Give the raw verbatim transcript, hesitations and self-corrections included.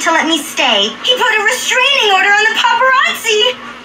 to let me stay. He put a restraining order on the paparazzi.